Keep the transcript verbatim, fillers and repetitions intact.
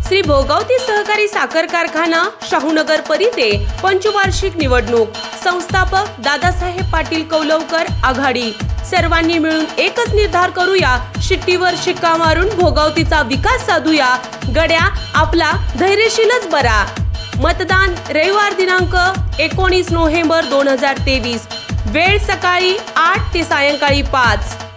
श्री भोगावती सहकारी साखर कारखाना शाहूनगर परिते पंचवार्षिक निवडणूक। संस्थापक दादासाहेब पाटील कौलवकर आघाडी। सर्वांनी मिळून एकच निर्धार करूया, शिट्टीवर शिक्का मारून भोगावतीचा विकास साधूया। गड्या आपला धैर्यशीलच बरा। मतदान रविवार दिनांक एकोणीस नोव्हेंबर दोन हजार तेवीस। वेळ सकाळी आठ ते सायंकाळी पाच।